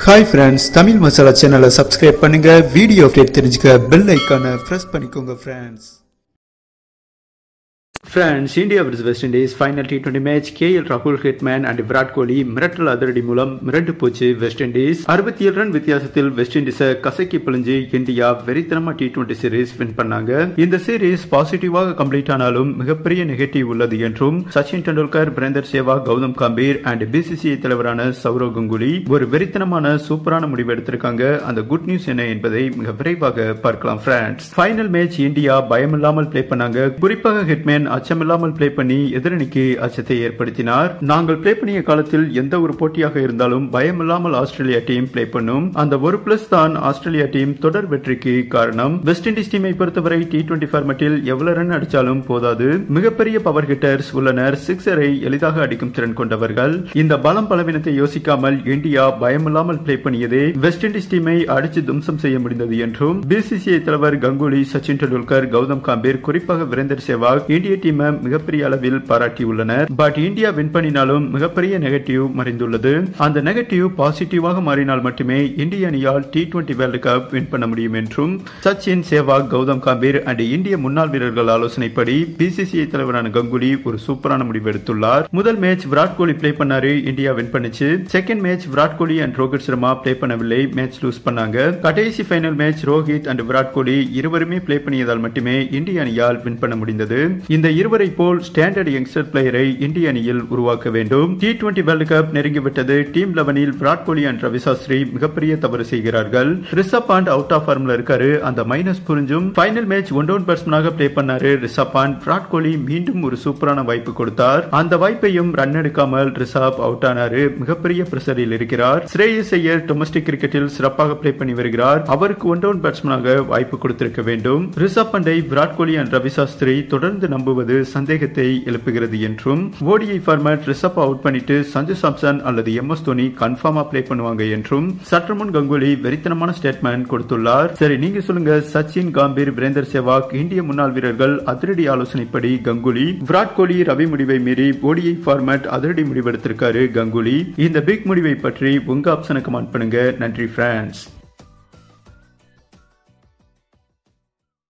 Hi friends, Tamil Masala channel subscribe பண்ணுங்க, video update தெரிஞ்சுக்க bell ஐகானை press பண்ணிக்கோங்க friends. Friends, India vs West Indies final T20 match. KL Rahul Hitman and Virat Kohli மிரட்டல் அதிரடி மூலம் மிரண்டு போச்சு வெஸ்ட் இண்டீஸ். 67 ரன் வித்தியாசத்தில் வெஸ்ட் இண்டீஸை கசக்கி பிழிஞ்சு இந்தியா வெறித்தனமா T20 சீரீஸ் வின் பண்ணாங்க. இந்த சீரீஸ் பாசிட்டிவாக கம்ப்ளீட் ஆனாலும் மிகப்பெரிய நெகட்டிவ் உள்ளது என்றும் சச்சின் டெண்டுல்கர், பிரேந்தர் சேவாக், கௌதம் கம்பீர் அண்ட் BCCI தலைவரான சௌரவ் கங்குலி ஒரு வெறித்தனமான சூப்பரான முடிவு எடுத்திருக்காங்க. அந்த குட் நியூஸ் என்ன என்பதை மிக விரைவாக பார்க்கலாம் ஃப்ரெண்ட்ஸ். ஃபைனல் மேட்ச் இந்தியா பயமில்லாமல் பிளே பண்ணாங்க. குறிப்பாக ஹிட்மேன் அச்சமில்லாமல் பிளே பண்ணி எதிரணிக்கு அச்சத்தை ஏற்படுத்தினார். நாங்கள் பிளே பண்ணிய காலத்தில் எந்த ஒரு போட்டியாக இருந்தாலும் பயமில்லாமல் ஆஸ்திரேலியா டீம் பிளே பண்ணும். அந்த ஒரு பிளஸ் தான் ஆஸ்திரேலியா டீம் தொடர் வெற்றிக்கு காரணம். வெஸ்ட் இண்டீஸ் டீமை பொறுத்தவரை T20 ஃபார்மேட்டில் எவ்வளவு ரன் அடிச்சாலும் போதாது. மிகப்பெரிய பவர் ஹிட்டர்ஸ் உள்ளனர். சிக்ஸரை எளிதாக அடிக்கும் திறன் கொண்டவர்கள். இந்த பலம் பலவீனத்தை யோசிக்காமல் இந்தியா பயமில்லாமல் பிளே பண்ணியதே வெஸ்ட் இண்டீஸ் டீமை அடிச்சு தும்சம் செய்ய முடிந்தது என்றும் BCCI தலைவர் கங்குலி, சச்சின் டெண்டுல்கர், கௌதம் கம்பீர், குறிப்பாக வீரேந்தர் சேவாக் இந்திய டீம் மிகப்பெரிய அளவில் பாராட்டியுள்ளனர். பட் இந்தியா வின் பண்ணினாலும் மிகப்பெரிய நெகட்டிவ் மறைந்துள்ளது. அந்த நெகட்டிவ் பாசிட்டிவாக மாறினால் மட்டுமே இந்திய அணியால் T20 வேர்ல்ட் கப் வின் பண்ண முடியும் என்றும் சச்சின், சேவாக், கௌதம் கம்பீர் அண்ட் இந்திய முன்னாள் வீரர்கள் ஆலோசனைப்படி BCCI தலைவரான கங்குலி ஒரு சூப்பரான முடிவு எடுத்துள்ளார். முதல் மேட்ச் விராட் கோலி பிளே பண்ணாரு, இந்தியா வின் பண்ணுச்சு. Second match Virat Kohli and Rohit Sharma play பண்ணவில்லை, மேட்ச் லூஸ் பண்ணாங்க. கடைசி final match Rohit and Virat Kohli இருவருமே பிளே பண்ணியதால் மட்டுமே இந்திய அணியால் வின் பண்ண முடிந்தது. இந்த இருவரை போல் ஸ்டாண்டர்ட் யங்ஸ்டர் பிளேயரை இந்திய அணியில் உருவாக்க வேண்டும். T20 வேர்ல்ட் கப் நெருங்கிவிட்டது. டீம் 11 விராட் கோலி அண்ட் ரவி சாஸ்திரி மிகப்பெரிய தவறு செய்கிறார்கள். ரிஷப் பாண்ட் அவுட் ஆஃப் ஃபார்ம்ல இருக்காரு. அந்த மைனஸ் புரிஞ்சும் ஃபைனல் மேட்ச் ஒன் டவுன் பேட்ஸ்மேனாக பிளே பண்ணாரு ரிஷப் பாண்ட். விராட் கோலி மீண்டும் ஒரு சூப்பரான வாய்ப்பு கொடுத்தார். அந்த வாய்ப்பையும் ரன் எடுக்காமல் ரிஷப் அவுட் ஆனாரு. மிகப்பெரிய பிரஷரில் இருக்கிறார். ஸ்ரேயஸ் ஐயர் டொமஸ்டிக் கிரிக்கெட்டில் சிறப்பாக பிளே பண்ணி வருகிறார். அவருக்கு ஒன் டவுன் பேட்ஸ்மேனாக வாய்ப்பு கொடுத்திருக்க வேண்டும். ரிஷப் பாண்டை விராட் கோலி அண்ட் ரவி சாஸ்திரி தொடர்ந்து நம்புவது சந்தேகத்தை எழுப்புகிறது என்றும் ODI ஃபார்மேட் ரிஷப் அவுட் பண்ணிட்டு சஞ்சு சாம்சன் அல்லது MS தோனி கன்ஃபார்மா பிளே பண்ணுவாங்க என்றும் சற்று முன் கங்குலி வெறித்தனமான ஸ்டேட்மெண்ட் கொடுத்துள்ளார். சரி, நீங்க சொல்லுங்க. சச்சின், கம்பீர், வீரேந்தர் சேவாக் இந்திய முன்னாள் வீரர்கள் அதிரடி ஆலோசனைப்படி கங்குலி, விராட் கோலி, ரவி முடிவை மீறி ODI ஃபார்மேட் அதிரடி முடிவெடுத்திருக்காரு கங்குலி. இந்த பிக் முடிவை பற்றி உங்க ஆப்ஷனை கமெண்ட் பண்ணுங்க. நன்றி ஃப்ரெண்ட்ஸ்.